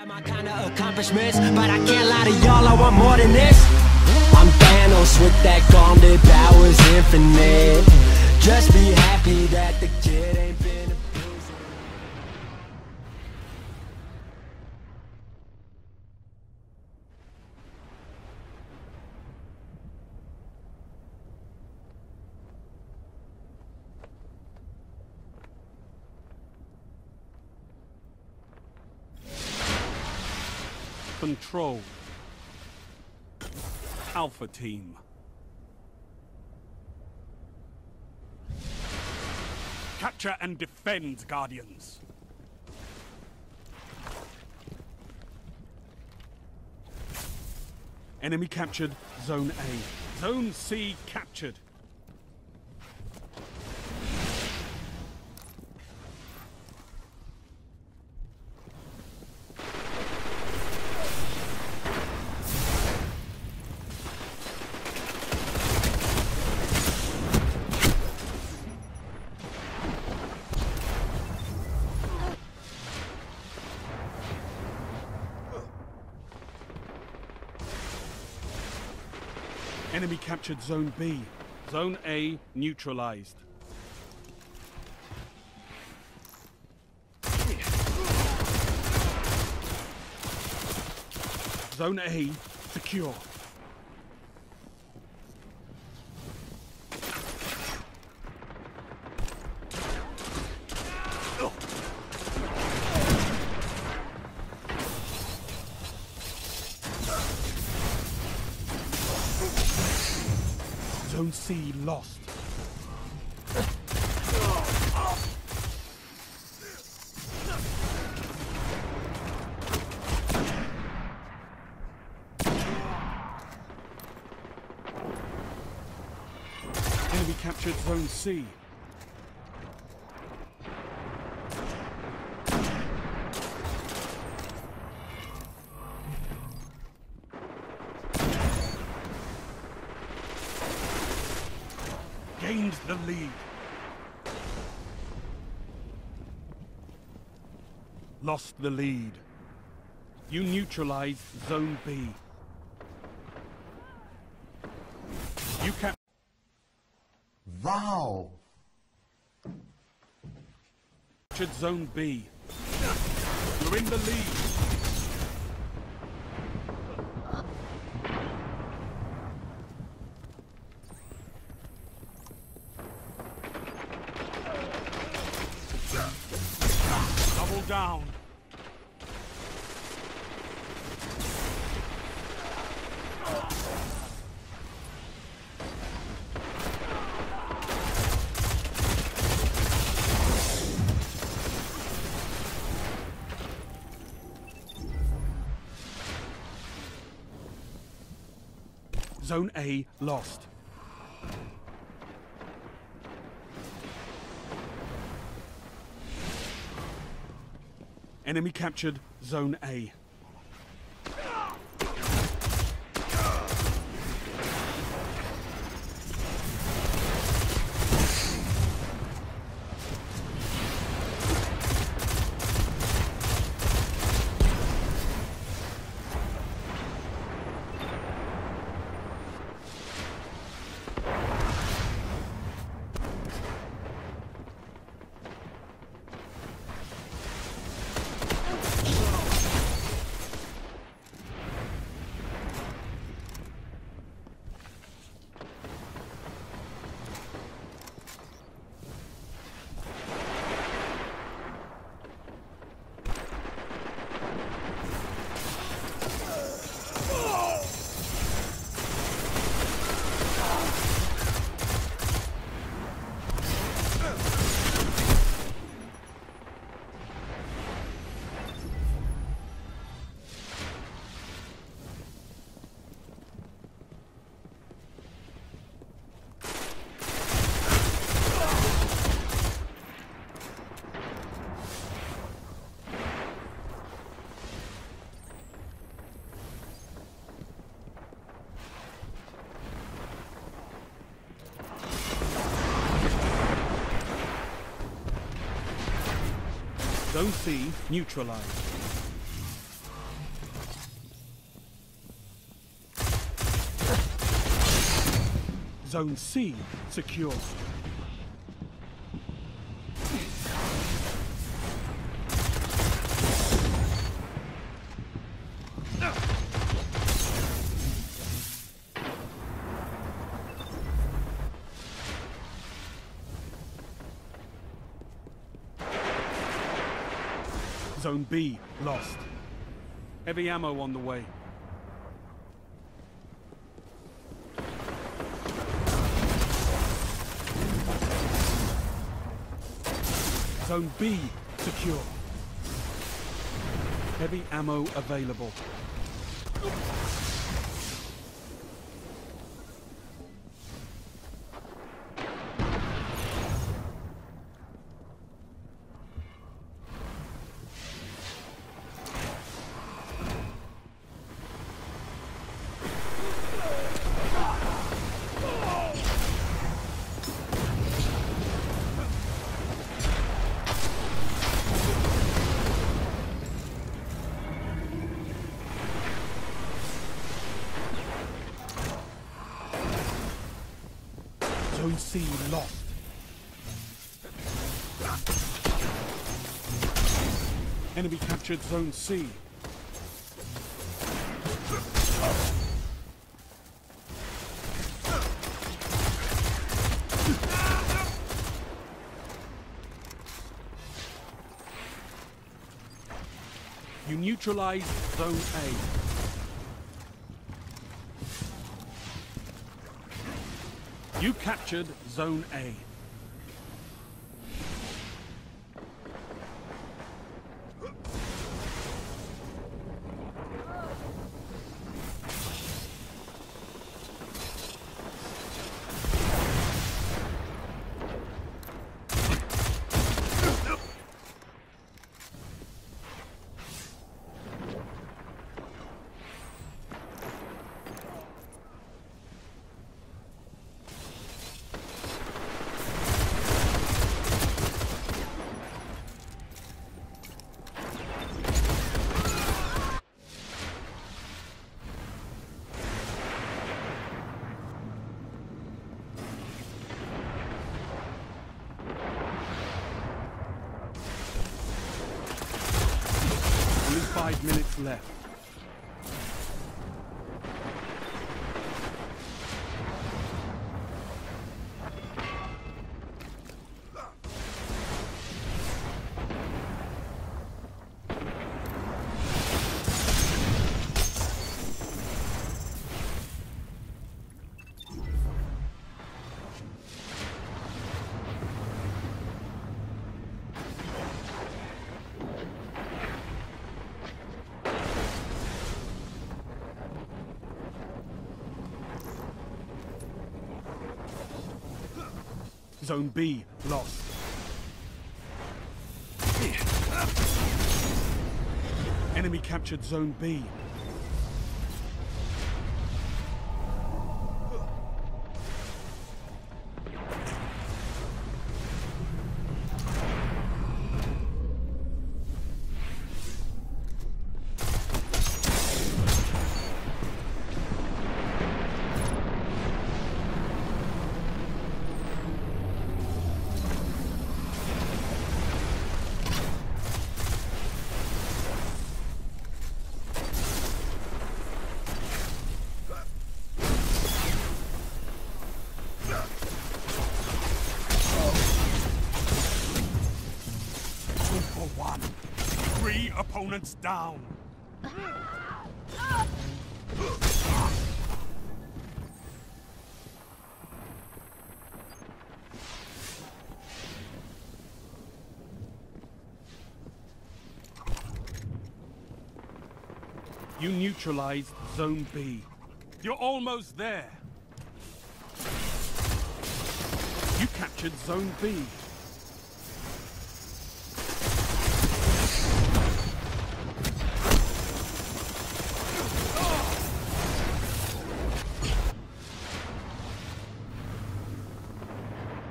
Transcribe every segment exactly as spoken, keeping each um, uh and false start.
got my kind of accomplishments, but I can't lie to y'all, I want more than this. I'm Thanos with that gauntlet, powers infinite. Just be happy that the kid ain't been abused. Control. Alpha Team. Capture and defend, Guardians. Enemy captured Zone A. Zone C captured. Enemy captured Zone B. Zone A neutralized. Zone A secure. Zone C lost. Enemy captured Zone C. Gained the lead. Lost the lead. You neutralized Zone B. You cap- Wow! Captured Zone B. You're in the lead. Double down. Zone A lost. Enemy captured Zone A. Zone C neutralized. Zone C secure. Zone B lost. Heavy ammo on the way. Zone B secure. Heavy ammo available. Zone C lost. Enemy captured Zone C. You neutralized Zone A. You captured Zone A. Five minutes left. Zone B lost. Enemy captured Zone B. Three opponents down. You neutralized Zone B. You're almost there. You captured Zone B.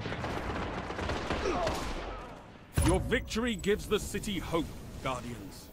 Your victory gives the city hope, Guardians.